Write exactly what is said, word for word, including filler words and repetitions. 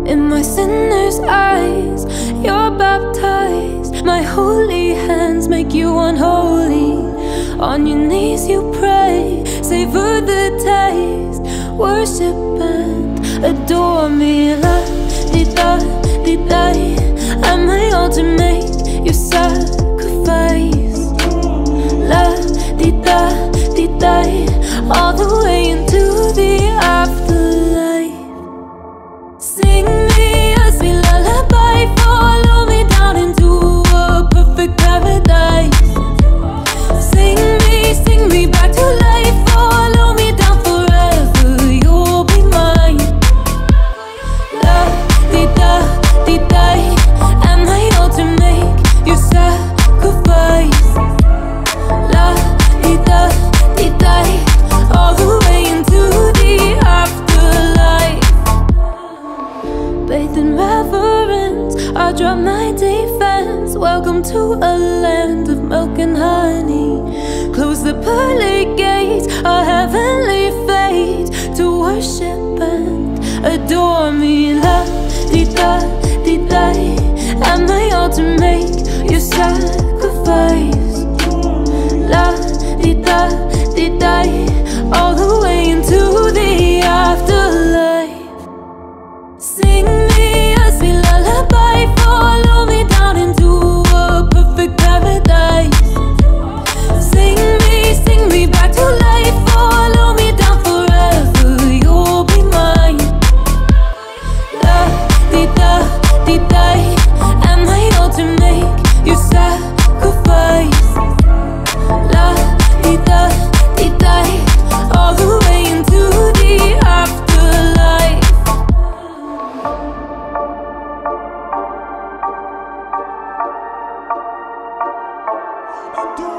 In my sinner's eyes, you're baptized. My holy hands make you unholy. On your knees you pray, savor the taste. Worship and adore me. La di da di da. At my altar make your sacrifice. La di da di da. All the way into the afterlife. Sing me a sweet lullaby, follow me down into a perfect paradise. Sing me, sing me back to life, follow me down forever, you'll be mine. La di da di da. At my altar make your sacrifice. La di da di da. All the way into the afterlife. Bathed in reverence, I drop my defense. Welcome to a land of milk and honey. Close the pearly gates, a heavenly fate to worship and adore me. La di da di da. At my altar make your sacrifice. La di da di da. All the way into the afterlife. Sing me a sweet lullaby, follow me down into a perfect paradise. Sing me, sing me back to life, follow me down forever, you'll be mine. La di da di da. At my altar make your sacrifice. La di da di da. All the way into the afterlife. Do